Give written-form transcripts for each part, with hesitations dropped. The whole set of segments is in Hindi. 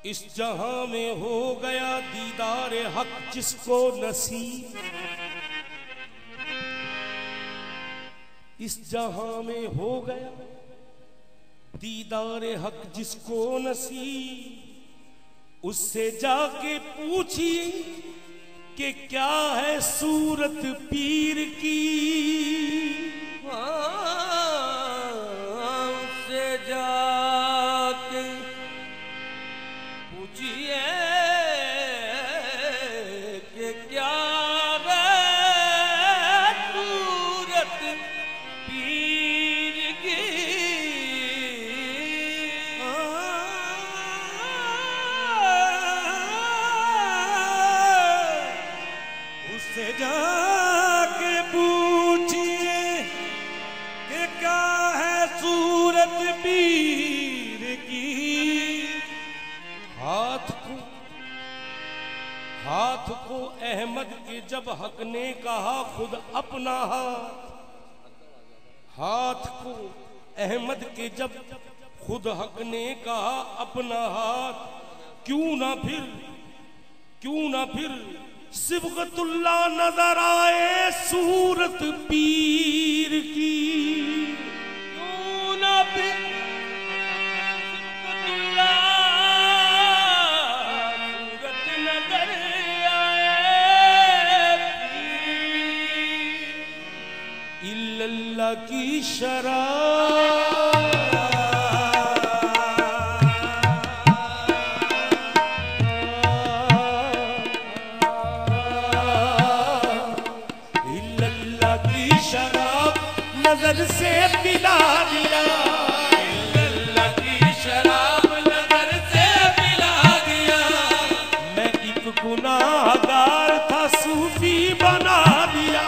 इस जहां में हो गया दीदार हक जिसको नसीब, इस जहां में हो गया दीदार हक जिसको नसीब, उससे जाके पूछिए कि क्या है सूरत पीर की। उससे जाके पूछिए कि क्या है सूरत पीर की। उससे जाके पूछिए कि क्या है सूरत पीर की। हाथ को अहमद के जब हक ने कहा खुद अपना हाथ को अहमद के जब खुद हक ने कहा अपना हाथ, क्यों ना फिर सिबगतुल्लाह नजर आए सूरत पीर की। क्यों ना फिर इल्लल्लाह की शराब इल्लल्लाह की शराब नजर से पिला दिया। इल्लल्लाह की शराब नजर से पिला दिया। मैं एक गुनाहगार था सूफी बना दिया।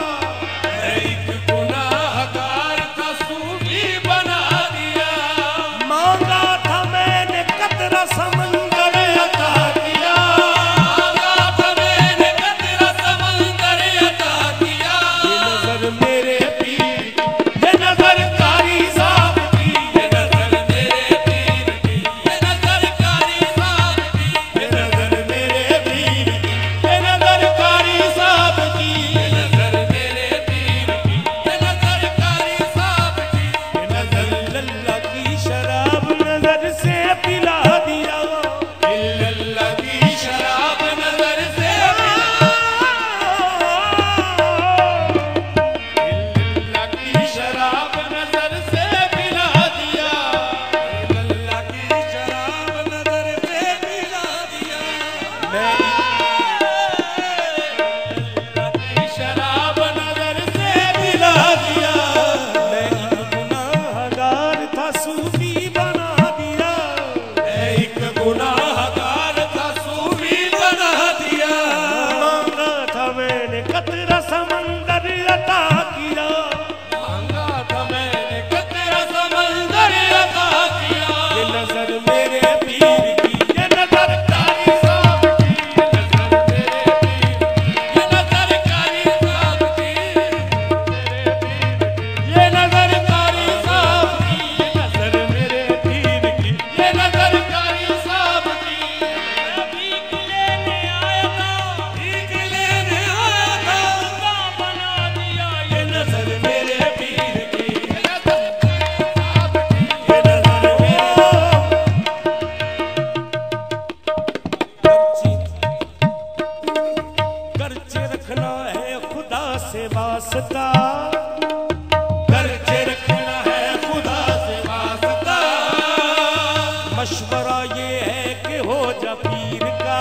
मशवरा ये है कि हो जा पीर का,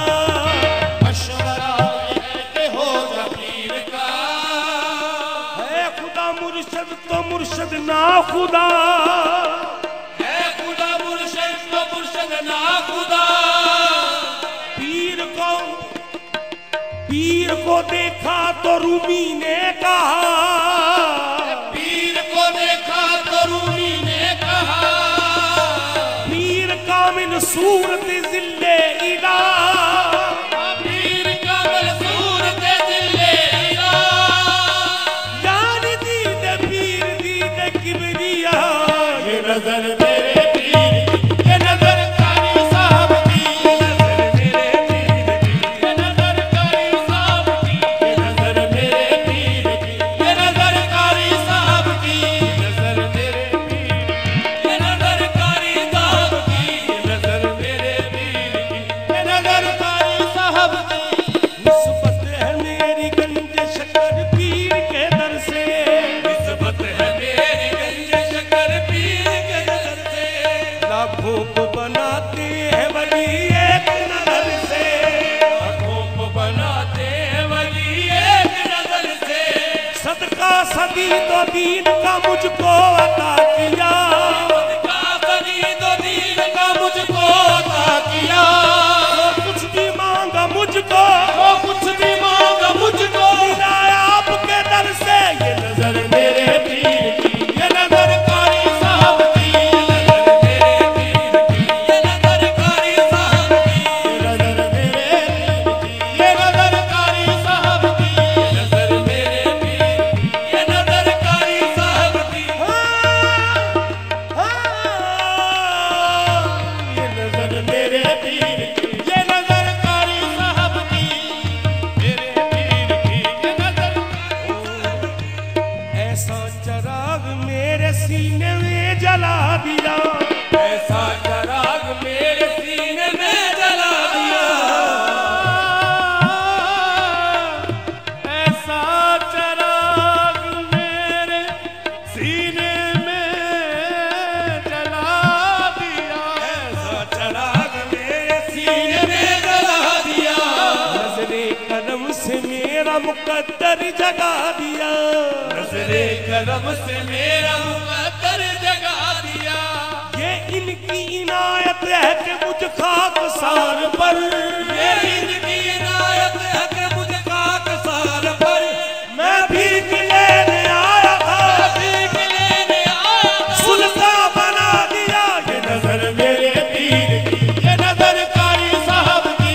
मशवरा ये है कि हो जा पीर का। है खुदा मुर्शद तो मुर्शद ना खुदा, है खुदा मुर्शद तो मुर्शद ना खुदा। पीर को देखा तो रूमी ने कहा, पीर को देखा तो रूमी ने कहा। पीर कामिल सूरत जिल्ले इला, पीर कामिल सूरत जिल्ले इला। यानी दीद पीर दीद किबरिया। ये नजर मेरे पीर की, ये नजर कारी साहब की। आँखों को बनाते हैं वली एक नजर से, आँखों को बनाते हैं वली एक नजर से। सदका सदी तो दीन का मुझको अता किया, सदका सदी तो दीन का मुझको अता किया। जो कुछ भी मांगा मुझको, वो कुछ भी मांगा मुझको, मिला आपके दर से। ये नजर मेरे पीर की ये नजर कारी साहब की, ये नजर कारी साहब की, ये नजर मेरे पीर की, ये नजर कारी साहब की, ये नजर मेरे पीर की, ये नजर कारी साहब की। ये नजर मेरे पीर की ये नजर कारी साहब की, मेरे पीर की ये नजर। ऐसा चराग मेरे सीने में जला दिया, ऐसा चराग मेरे सीने में जला दिया, ऐसा चराग मेरे सीने में जला दिया, ऐसा चराग मेरे सीने में जला दिया। नजरे करम से मेरा मुकद्दर जगा दिया, नजरे करम से मेरा मुकद्दर जगा दिया। ये इनकी इनायत है कि मुझ खाकसार पर, ये इनकी इनायत है कि मुझे खाकसार पर मैं भीख लेने आया था, भीख लेने आया था। सुल्तान बना दिया। ये नजर मेरे पीर की ये नजर कारी साहब की,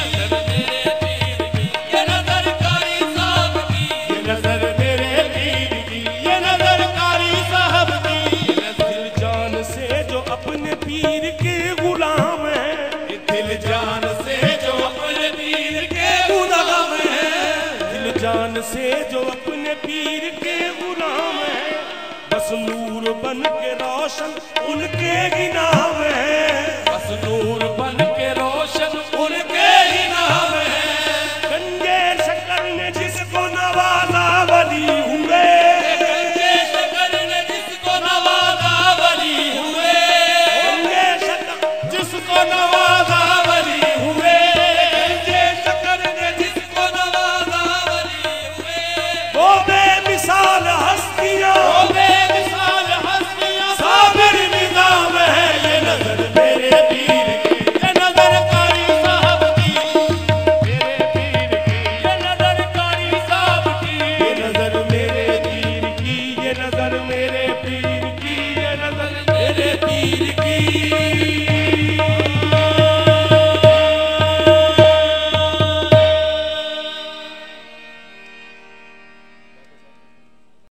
ये नजर कारी साहब की, ये नजर मेरे पीर की ये नजर कारी साहब की। दिल जान से जो अपने पीर के गुलाम हैं, दिल जान से जो अपने पीर के गुलाम है, दिल जान से जो अपने पीर के गुलाम हैं, बस नूर बन के रोशन उनके गिनाम